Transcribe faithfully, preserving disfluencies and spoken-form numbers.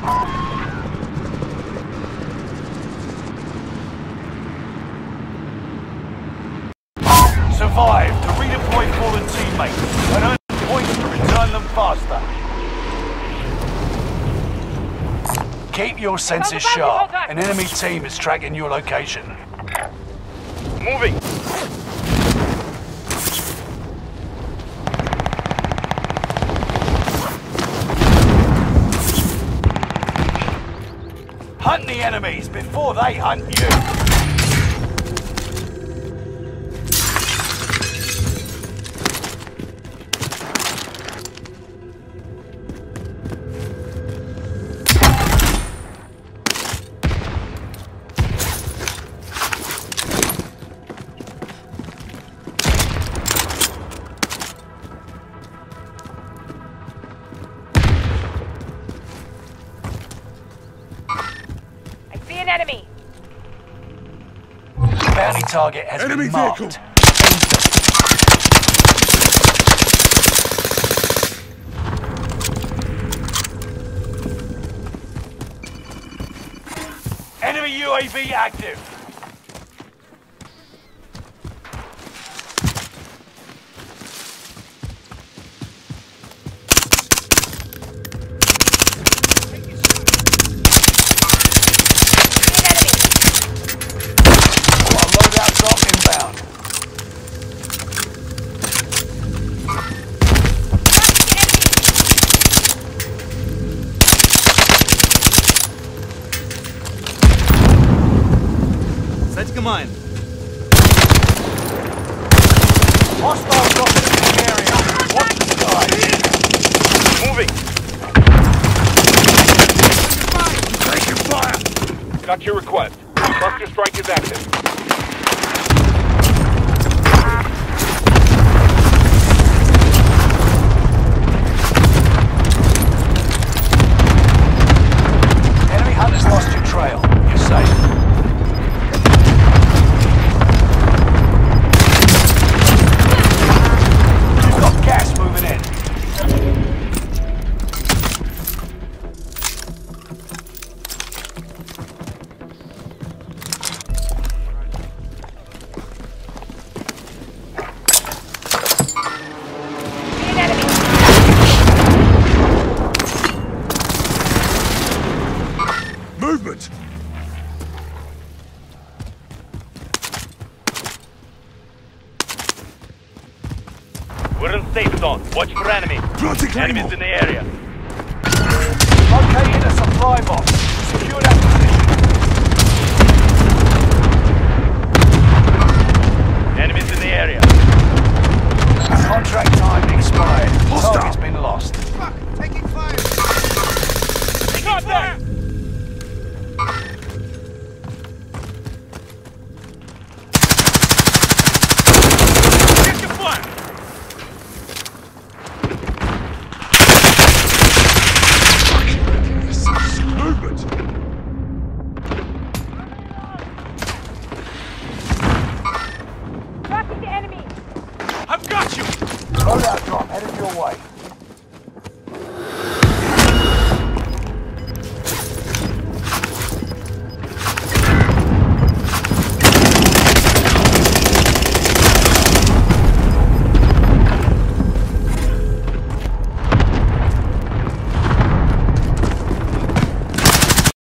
Survive to redeploy fallen teammates and earn points to return them faster. Keep your senses sharp. An enemy team is tracking your location. Moving! Hunt the enemies before they hunt you. Enemy! Bounty target has Enemy been marked. vehicle. Enemy U A V active. Mine. Hostile dropping in the area. Watch the sky. Moving. Taking fire. Got your request. Cluster strike is active. Enemy hunters lost your trail. You're safe. Movement! We're in safe zone. Watch for enemy. Planting Enemies Claymore. in the area. Located a supply box.